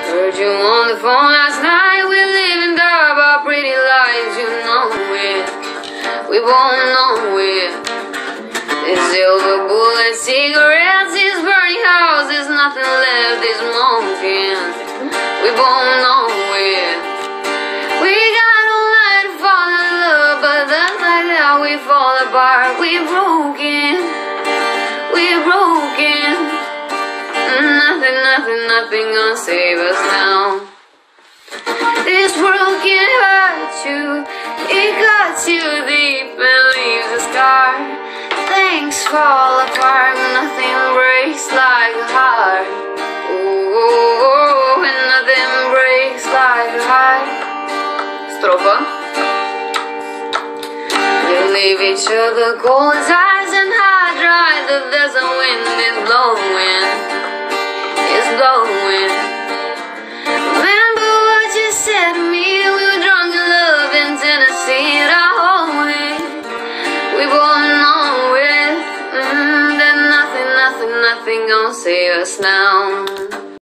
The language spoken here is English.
Heard you on the phone last night. We live and die by pretty lies. You know it, we both know it. This silver bullet cigarettes, this burning house, there's nothing left, this smoking. We both know it. We got all night to fall in love, but that's like how we fall apart. We're broken, we're broken. Nothing gonna save us now. This world can hurt you, it cuts you deep and leaves a scar. Things fall apart, nothing breaks like a heart. Oh, and nothing breaks like a heart. Stropha. We leave each other cold as ice and high dry. The desert wind is blowing. Blowing. Remember what you said to me? We were drunk in love in Tennessee. I hold it. We both know it. That nothing gonna save us now.